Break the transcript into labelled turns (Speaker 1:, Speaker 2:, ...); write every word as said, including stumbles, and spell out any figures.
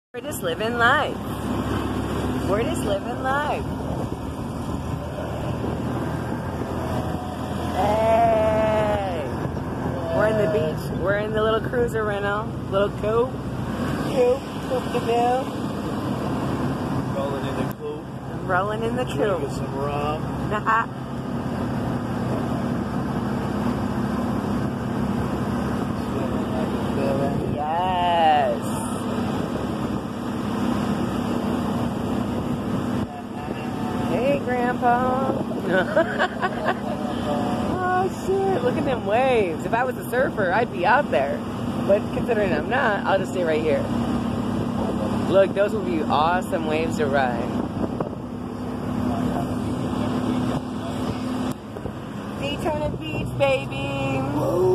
Speaker 1: We're just living life. We're just living life. Hey! We're in the beach. We're in the little cruiser rental. Little coupe. Coupe. Coupe de ville.
Speaker 2: Rolling in the coupe.
Speaker 1: Rolling in the coupe.
Speaker 2: Drinking some rum.
Speaker 1: Yes. Hey, Grandpa. Oh, shit. Look at them waves. If I was a surfer, I'd be out there. But considering I'm not, I'll just stay right here. Look, those will be awesome waves to ride. Daytona Beach, baby. Whoa.